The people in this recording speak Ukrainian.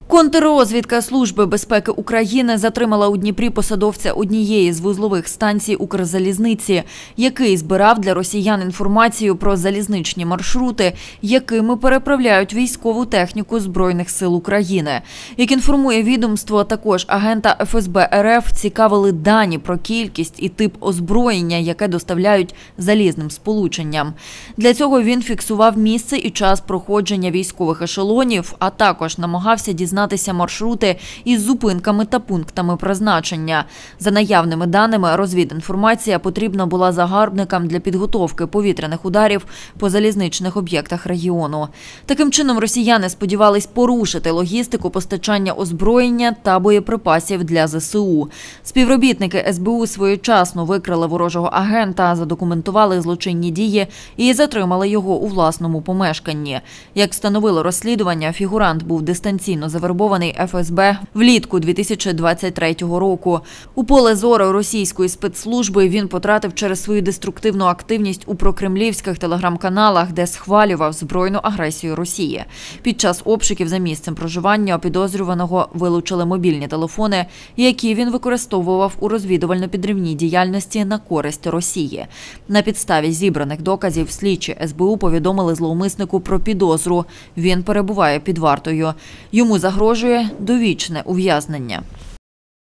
Контррозвідка Служби безпеки України затримала у Дніпрі посадовця однієї з вузлових станцій Укрзалізниці, який збирав для росіян інформацію про залізничні маршрути, якими переправляють військову техніку Збройних сил України. Як інформує відомство, також агента ФСБ РФ цікавили дані про кількість і тип озброєння, яке доставляють залізним сполученням. Для цього він фіксував місце і час проходження військових ешелонів, а також намагався дізнатися маршрути із зупинками та пунктами призначення. За наявними даними, розвідінформація потрібна була загарбникам для підготовки повітряних ударів по залізничних об'єктах регіону. Таким чином, росіяни сподівались порушити логістику постачання озброєння та боєприпасів для ЗСУ. Співробітники СБУ своєчасно викрили ворожого агента, задокументували злочинні дії і затримали його у власному помешканні. Як встановило розслідування, фігурант був дистанційно завербований ФСБ влітку 2023 року. У поле зору російської спецслужби він потратив через свою деструктивну активність у прокремлівських телеграм-каналах, де схвалював збройну агресію Росії. Під час обшуків за місцем проживання підозрюваного вилучили мобільні телефони, які він використовував у розвідувально-підривній діяльності на користь Росії. На підставі зібраних доказів слідчі СБУ повідомили зловмиснику про підозру. Він перебуває під вартою. Йому загрожує довічне ув'язнення.